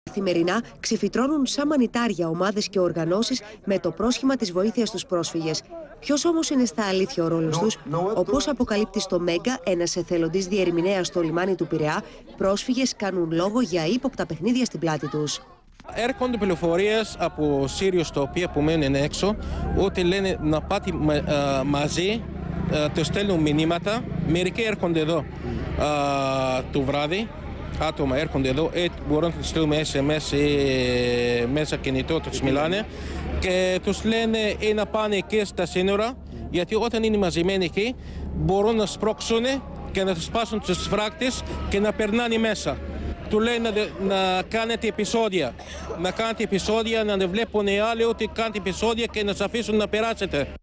Καθημερινά ξεφυτρώνουν σαν μανιτάρια ομάδες και οργανώσεις με το πρόσχημα της βοήθειας στους πρόσφυγες. Ποιος όμως είναι στα αλήθεια ο ρόλος τους? Όπως αποκαλύπτει στο Μέγκα ένας εθελοντής διερμηνέας στο λιμάνι του Πειραιά, πρόσφυγες κάνουν λόγο για ύποπτα παιχνίδια στην πλάτη τους. Έρχονται πληροφορίες από Σύριους τα οποία που μένουν έξω ότι λένε να πάτε μαζί, τους στέλνουν μηνύματα. Μερικοί έρχονται εδώ το βράδυ, άτομα έρχονται εδώ, μπορούν να τους στείλουμε SMS ή μέσα κινητό, τους μιλάνε και τους λένε να πάνε εκεί στα σύνορα, γιατί όταν είναι μαζεμένοι εκεί μπορούν να σπρώξουν και να τους σπάσουν τους φράκτες και να περνάνε μέσα. Του λένε να κάνετε επεισόδια, να δεν βλέπουν οι άλλοι ότι κάνετε επεισόδια και να σας αφήσουν να περάσετε.